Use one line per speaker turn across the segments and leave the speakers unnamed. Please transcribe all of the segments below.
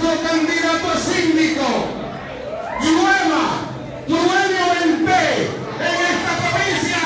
nuestro candidato a síndico, llueva, truene o ventee en esta provincia.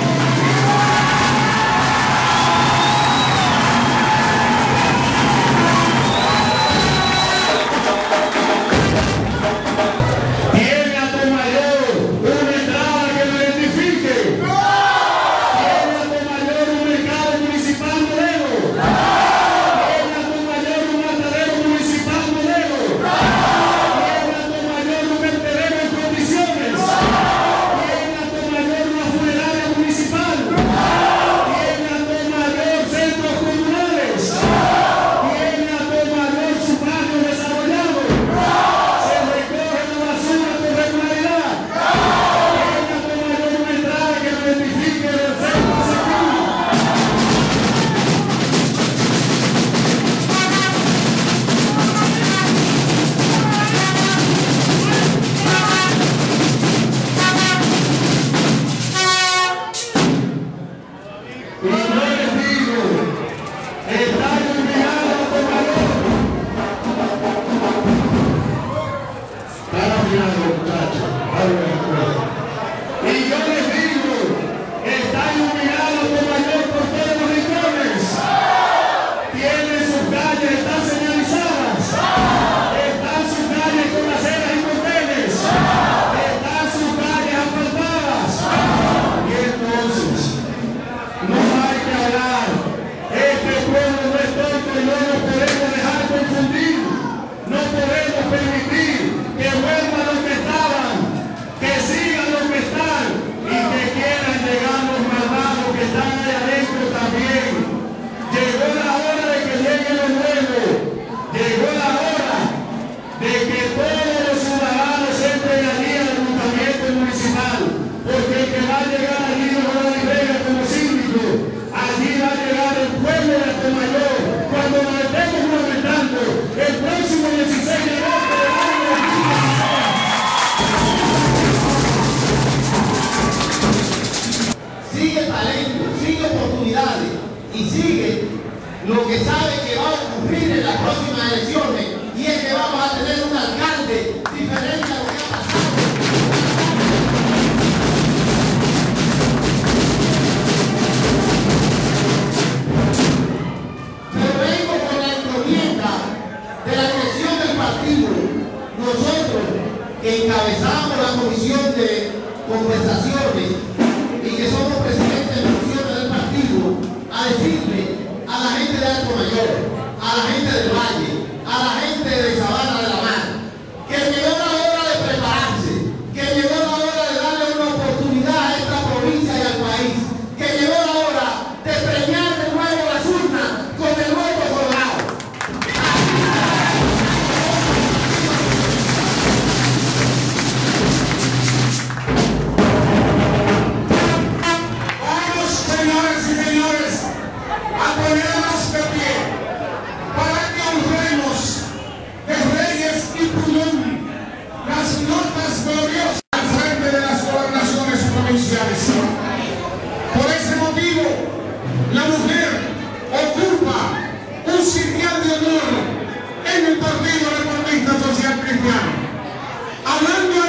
Tiene a Tomayor una entrada que lo identifique. Tiene a Tomayor un mercado municipal modelo. Tiene a Tomayor un matadero municipal modelo. Tiene a Tomayor un vertedero en condiciones. Tiene a Tomayor una funeraria municipal. Tiene a Tomayor centros comunales. Tiene a Tomayor su barrio desarrollado. Se recoge la basura con regularidad. Tiene a Tomayor una entrada que lo identifique del centro seguro. Y yo les digo, está iluminado a Tomayor. Para final, muchachos. Y yo les digo, está iluminado a Tomayor por todos los rincones. Tiene sus calles, están señalizadas. Están sus calles con aceras y contenes. Están sus calles asfaltadas. Y entonces, no hay que hablar. Este pueblo no es tonto y no nos podemos dejar confundir. No podemos permitir que vuelvan los que estaban, que sigan los que están y que quieran llegar los malvados que están allá adentro también. Llegó la hora de que llegue lo nuevo. Llegó la hora de que todos los ciudadanos entren allí al ayuntamiento municipal, porque el que va a llegar allí no va a Vega como síndico. Allí va a llegar el pueblo de Tomayor cuando nos estemos movimentando el próximo 16 de agosto del año 2016.
Sigue talento, sigue oportunidades y sigue lo que sabe que va a ocurrir en las próximas elecciones, y es que vamos a tener un alcalde diferente a lo que ha pasado. Pero vengo con la encomienda de la dirección del partido, nosotros que encabezamos la comisión de conversaciones y que somos presidentes de funciones del partido, a decirle a la gente de Alto Mayor, a la gente del Valle, a la gente de Sabana de la Mar, que llegó la hora de prepararse, que llegó la hora de darle una oportunidad a esta provincia y al país, que llegó la hora de premiar de nuevo las urnas con el voto colorado.
Vamos, señores y señores, a ponernos de pie para que honremos de Reyes y Puyol las notas gloriosas al frente de las gobernaciones provinciales. Por ese motivo, la mujer ocupa un sitial de honor en el Partido Reformista Social Cristiano. Hablando